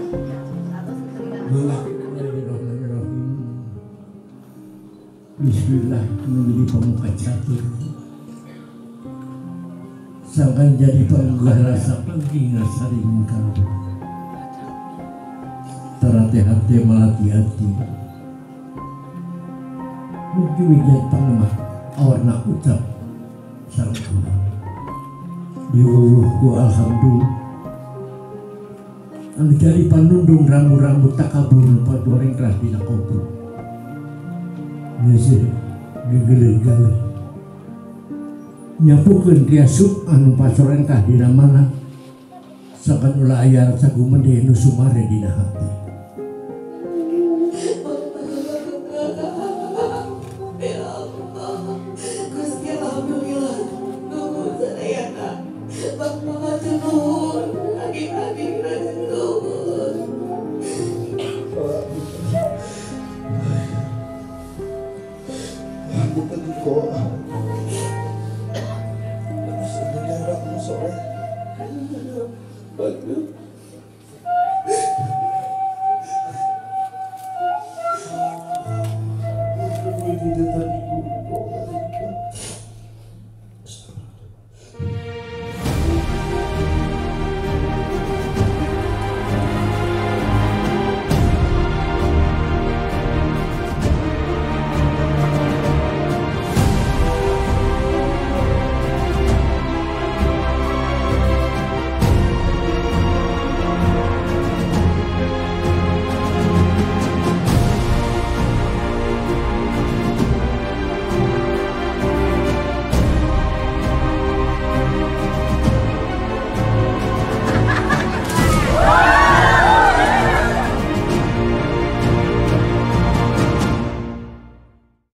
Bismillah menjadi pemuka catur, sangkan jadi penggah rasa penting saringkan, terhati-hati melati-hati, mungkin pengemat awarna ucap sarana diwuhku alhamdulillah. Anu jadi panundung rambu-rambu takabur padoreng keras dina kubur. Nese gegele-gele nyapukeun riasuk anu pasoren kah dina mana sakan ulah aya sagumen nu sumare dina hati.